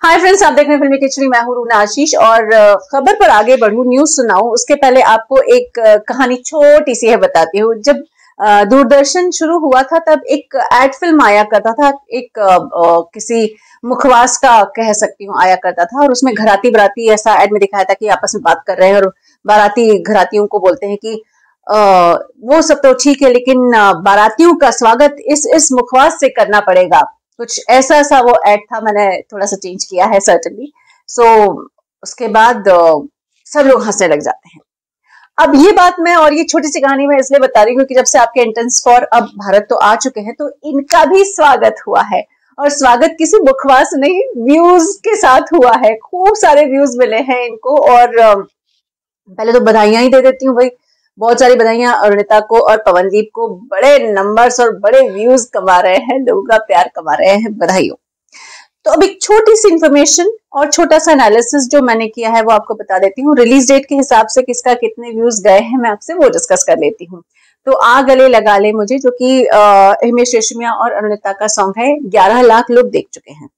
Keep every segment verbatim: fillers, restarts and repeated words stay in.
Hi friends, आप देख रहे हैं फिल्मी खिचड़ी। मैं हूं रूना आशीष और खबर पर आगे बढ़ूं, न्यूज सुनाऊं उसके पहले आपको एक कहानी छोटी सी है बताती हूँ। जब दूरदर्शन शुरू हुआ था तब एक एड फिल्म आया करता था, एक आ, आ, किसी मुखवास का कह सकती हूँ आया करता था, और उसमें घराती बराती ऐसा एड में दिखाया था कि आपस में बात कर रहे हैं और बाराती घरातियों को बोलते हैं कि आ, वो सब तो ठीक है लेकिन बारातियों का स्वागत इस इस मुखवास से करना पड़ेगा। कुछ ऐसा ऐसा वो एड था, मैंने थोड़ा सा चेंज किया है सर्टनली। सो so, उसके बाद सब लोग हंसने लग जाते हैं। अब ये बात मैं और ये छोटी सी कहानी मैं इसलिए बता रही हूँ कि जब से आपके एंट्रेंस फॉर अब भारत तो आ चुके हैं तो इनका भी स्वागत हुआ है, और स्वागत किसी मुखवास नहीं, व्यूज के साथ हुआ है। खूब सारे व्यूज मिले हैं इनको, और पहले तो बधाइयां ही दे देती हूँ भाई, बहुत सारी बधाइयां अरुणिता को और पवनदीप को। बड़े नंबर्स और बड़े व्यूज कमा रहे हैं, लोगों का प्यार कमा रहे हैं, बधाइयों। तो अब एक छोटी सी इंफॉर्मेशन और छोटा सा एनालिसिस जो मैंने किया है वो आपको बता देती हूँ। रिलीज डेट के हिसाब से किसका कितने व्यूज गए हैं मैं आपसे वो डिस्कस कर लेती हूँ। तो आ गले लगा ले मुझे, जो कि हिमेश रेशमिया और अरुणिता का सॉन्ग है, ग्यारह लाख लोग देख चुके हैं।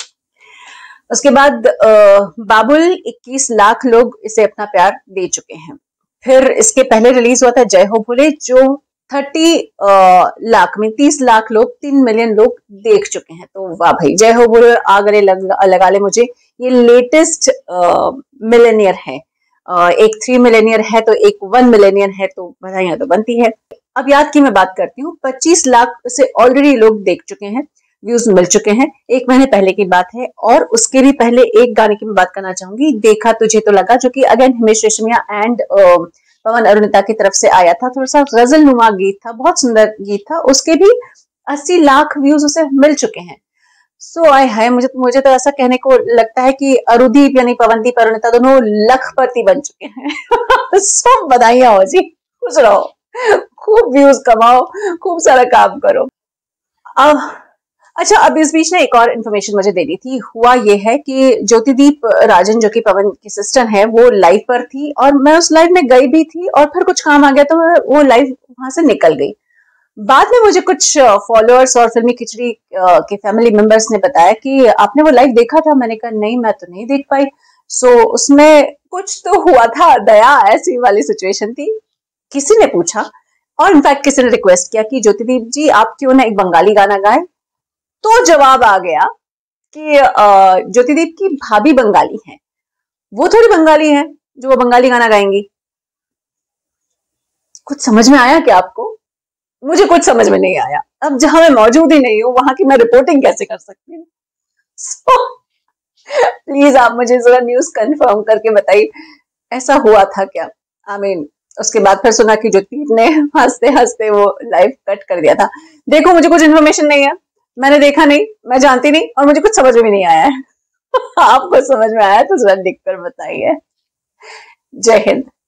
उसके बाद बाबुल इक्कीस लाख लोग इसे अपना प्यार दे चुके हैं। फिर इसके पहले रिलीज हुआ था जय हो भोले, जो तीस लाख में तीस लाख लोग तीन मिलियन लोग देख चुके हैं। तो वाह भाई, जय हो भोले आ गले लग, लगा ले मुझे, ये लेटेस्ट मिलेनियर है। आ, एक थ्री मिलेनियर है तो एक वन मिलेनियर है, तो बधाइयां तो बनती है। अब याद की मैं बात करती हूँ, पच्चीस लाख से ऑलरेडी लोग देख चुके हैं, व्यूज मिल चुके हैं। एक महीने पहले की बात है। और उसके भी पहले एक गाने की मैं बात करना चाहूंगी, देखा तुझे तो लगा, जो कि अगेन हिमेश रेशमिया एंड पवन अरुणिता की तरफ से आया था। थोड़ा सा गजल नुमा गीत था, बहुत सुंदर गीत था। उसके भी अस्सी लाख व्यूज उसे मिल चुके हैं। सो आए है, मुझे मुझे तो ऐसा कहने को लगता है कि अरुदीप यानी पवनदीप अरुणिता दोनों लखपति बन चुके हैं। सब बधाइयां हो जी, खुश रहो, खूब व्यूज कमाओ, खूब सारा काम करो। अब अच्छा, अब इस बीच में एक और इन्फॉर्मेशन मुझे देनी थी। हुआ ये है कि ज्योतिदीप राजन, जो कि पवन की सिस्टर है, वो लाइव पर थी और मैं उस लाइव में गई भी थी, और फिर कुछ काम आ गया तो वो लाइव वहां से निकल गई। बाद में मुझे कुछ फॉलोअर्स और फिल्मी खिचड़ी के फैमिली मेंबर्स ने बताया कि आपने वो लाइव देखा था। मैंने कहा नहीं, मैं तो नहीं देख पाई। सो उसमें कुछ तो हुआ था, दया ऐसी वाली सिचुएशन थी। किसी ने पूछा और इनफैक्ट किसी ने रिक्वेस्ट किया कि ज्योतिदीप जी आप क्यों ना एक बंगाली गाना गाएं, तो जवाब आ गया कि ज्योतिदीप की भाभी बंगाली हैं, वो थोड़ी बंगाली हैं जो वो बंगाली गाना गाएंगी। कुछ समझ में आया क्या आपको? मुझे कुछ समझ में नहीं आया। अब जहां मैं मौजूद ही नहीं हूं वहां की मैं रिपोर्टिंग कैसे कर सकती हूँ? so, प्लीज आप मुझे जरा न्यूज कंफर्म करके बताइए, ऐसा हुआ था क्या? आई I मीन mean, उसके बाद फिर सुना कि ज्योतिदीप ने हंसते हंसते वो लाइव कट कर दिया था। देखो, मुझे कुछ इन्फॉर्मेशन नहीं है, मैंने देखा नहीं, मैं जानती नहीं, और मुझे कुछ समझ में नहीं आया है। आपको समझ में आया तो जरा लिख कर बताइए। जय हिंद।